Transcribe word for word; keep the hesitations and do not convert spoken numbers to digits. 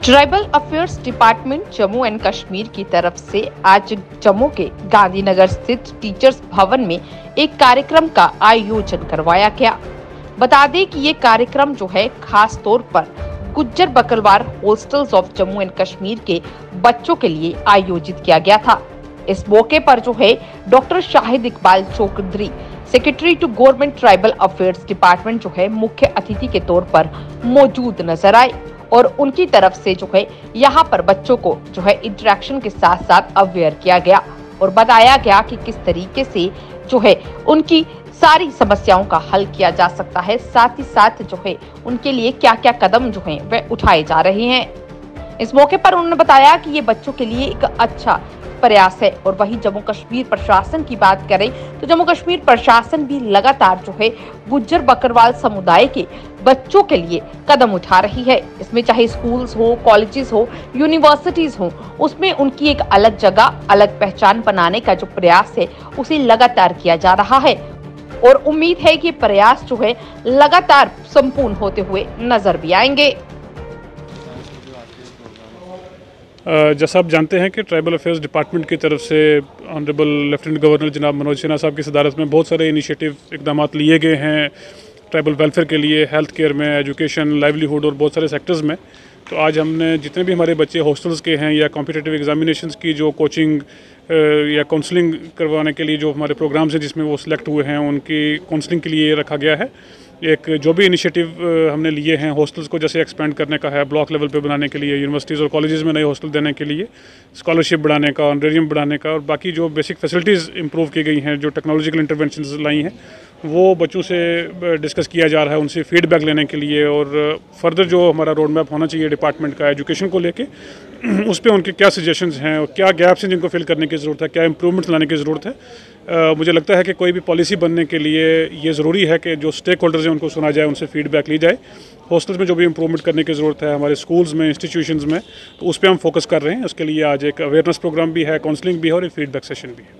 Tribal affairs department Jammu and Kashmir की तरफ से आज जम्मू के गांधीनगर स्थित टीचर्स भवन में एक कार्यक्रम का आयोजन करवाया गया। बता दें कि ये कार्यक्रम जो है खास तौर पर Gujjar Bakarwal hostels of Jammu and Kashmir के बच्चों के लिए आयोजित किया गया था। इस मौके पर जो है doctor Shahid Iqbal Chaudhary, secretary to government tribal affairs department जो है मुख्य अतिथि के तौर पर मौजूद नजर आए और उनकी तरफ से जो है यहाँ पर बच्चों को जो है इंटरेक्शन के साथ साथ अवेयर किया गया और बताया गया कि किस तरीके से जो है उनकी सारी समस्याओं का हल किया जा सकता है, साथ ही साथ जो है उनके लिए क्या क्या कदम जो है वह उठाए जा रहे हैं। इस मौके पर उन्होंने बताया कि ये बच्चों के लिए एक अच्छा प्रयास है। और वहीं जम्मू कश्मीर प्रशासन की बात करें तो जम्मू कश्मीर प्रशासन भी लगातार जो है गुज्जर बकरवाल समुदाय के बच्चों के लिए कदम उठा रही है। इसमें चाहे स्कूल्स हो, कॉलेजेस हो, यूनिवर्सिटीज हो, उसमें उनकी एक अलग जगह, अलग पहचान बनाने का जो प्रयास है उसे लगातार किया जा रहा है और उम्मीद है कि प्रयास जो है लगातार संपूर्ण होते हुए नजर भी आएंगे। जैसा आप जानते हैं कि ट्राइबल अफेयर्स डिपार्टमेंट की तरफ से ऑनरेबल लेफ्टिनेंट गवर्नर जनाब मनोज सिन्हा साहब की सदारत में बहुत सारे इनिशिएटिव इकदाम लिए गए हैं ट्राइबल वेलफेयर के लिए, हेल्थ केयर में, एजुकेशन, लाइवलीहुड और बहुत सारे सेक्टर्स में। तो आज हमने जितने भी हमारे बच्चे हॉस्टल्स के हैं या कॉम्पिटिटिव एग्जामिनेशंस की जो कोचिंग या काउंसलिंग करवाने के लिए जो हमारे प्रोग्राम्स हैं जिसमें वो सिलेक्ट हुए हैं, उनकी काउंसलिंग के लिए रखा गया है। एक जो भी इनिशिएटिव हमने लिए हैं हॉस्टल्स को जैसे एक्सपेंड करने का है, ब्लॉक लेवल पे बनाने के लिए, यूनिवर्सिटीज़ और कॉलेजेस में नए हॉस्टल देने के लिए, स्कॉलरशिप बढ़ाने का, ऑनरेरियम बढ़ाने का और बाकी जो बेसिक फैसिलिटीज़ इंप्रूव की गई हैं, जो टेक्नोलॉजिकल इंटरवेंशंस लाई हैं, वो बच्चों से डिस्कस किया जा रहा है, उनसे फीडबैक लेने के लिए। और फर्दर जो हमारा रोड मैप होना चाहिए डिपार्टमेंट का एजुकेशन को लेके, उस पर उनके क्या सजेशंस हैं और क्या गैप्स हैं जिनको फिल करने की ज़रूरत है, क्या इंप्रूवमेंट्स लाने की ज़रूरत है। Uh, मुझे लगता है कि कोई भी पॉलिसी बनने के लिए ये ज़रूरी है कि जो स्टेक होल्डर्स हैं उनको सुना जाए, उनसे फीडबैक ली जाए। हॉस्टल्स में जो भी इंप्रूवमेंट करने की ज़रूरत है, हमारे स्कूल्स में, इंस्टीट्यूशंस में, तो उस पर हम फोकस कर रहे हैं। उसके लिए आज एक अवेयरनेस प्रोग्राम भी है, काउंसलिंग भी है और एक फीडबैक सेशन भी है।